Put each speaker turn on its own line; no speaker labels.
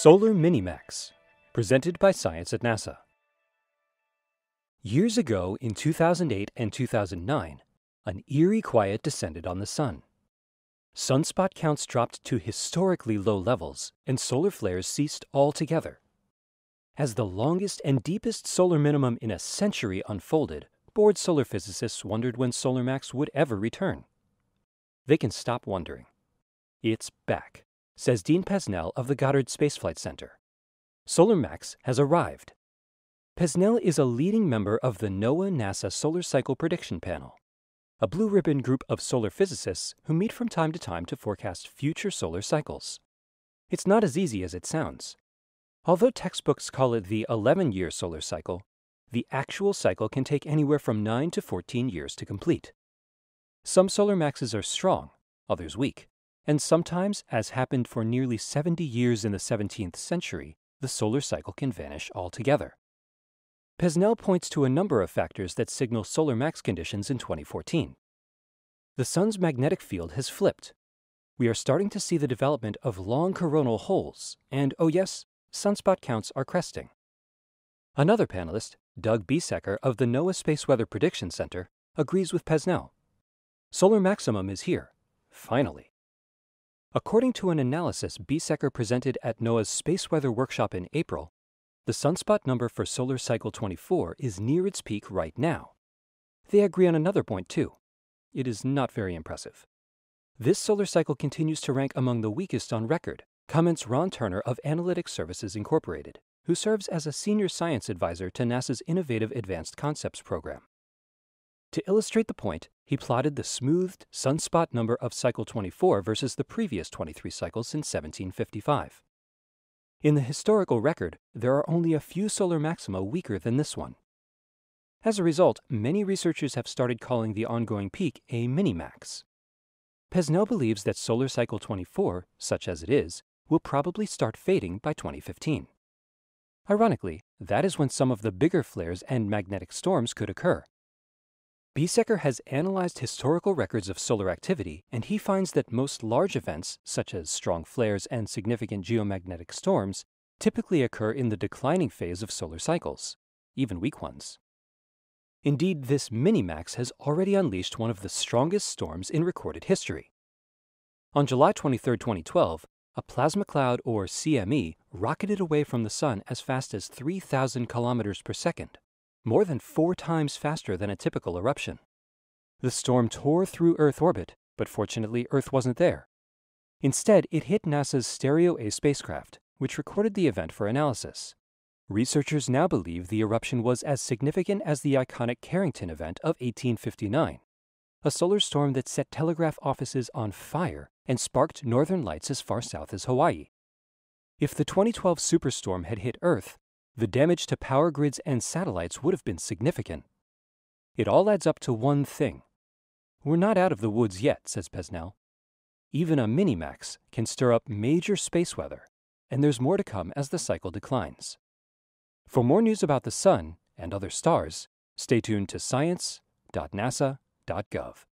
Solar Minimax, presented by Science at NASA. Years ago, in 2008 and 2009, an eerie quiet descended on the Sun. Sunspot counts dropped to historically low levels, and solar flares ceased altogether. As the longest and deepest solar minimum in a century unfolded, bored solar physicists wondered when Solar Max would ever return. They can stop wondering. It's back, says Dean Pesnell of the Goddard Space Flight Center. Solar Max has arrived. Pesnell is a leading member of the NOAA-NASA Solar Cycle Prediction Panel, a blue-ribbon group of solar physicists who meet from time to time to forecast future solar cycles. It's not as easy as it sounds. Although textbooks call it the 11-year solar cycle, the actual cycle can take anywhere from 9 to 14 years to complete. Some solar maxes are strong, others weak, and sometimes, as happened for nearly 70 years in the 17th century, the solar cycle can vanish altogether. Pesnell points to a number of factors that signal solar max conditions in 2014. The Sun's magnetic field has flipped. We are starting to see the development of long coronal holes, and oh yes, sunspot counts are cresting. Another panelist, Doug Biesecker of the NOAA Space Weather Prediction Center, agrees with Pesnell. Solar maximum is here, finally. According to an analysis Biesecker presented at NOAA's Space Weather Workshop in April, the sunspot number for solar cycle 24 is near its peak right now. They agree on another point too. It is not very impressive. This solar cycle continues to rank among the weakest on record, comments Ron Turner of Analytics Services Incorporated, who serves as a senior science advisor to NASA's Innovative Advanced Concepts program. To illustrate the point, he plotted the smoothed sunspot number of cycle 24 versus the previous 23 cycles since 1755. In the historical record, there are only a few solar maxima weaker than this one. As a result, many researchers have started calling the ongoing peak a mini-max. Pesnell believes that solar cycle 24, such as it is, will probably start fading by 2015. Ironically, that is when some of the bigger flares and magnetic storms could occur. Biesecker has analyzed historical records of solar activity, and he finds that most large events, such as strong flares and significant geomagnetic storms, typically occur in the declining phase of solar cycles, even weak ones. Indeed, this mini-max has already unleashed one of the strongest storms in recorded history. On July 23, 2012, a plasma cloud, or CME, rocketed away from the Sun as fast as 3,000 kilometers per second, more than 4 times faster than a typical eruption. The storm tore through Earth orbit, but fortunately Earth wasn't there. Instead, it hit NASA's Stereo-A spacecraft, which recorded the event for analysis. Researchers now believe the eruption was as significant as the iconic Carrington event of 1859, a solar storm that set telegraph offices on fire and sparked northern lights as far south as Hawaii. If the 2012 superstorm had hit Earth, the damage to power grids and satellites would have been significant. It all adds up to one thing. We're not out of the woods yet, says Pesnell. Even a mini-max can stir up major space weather, and there's more to come as the cycle declines. For more news about the Sun and other stars, stay tuned to science.nasa.gov.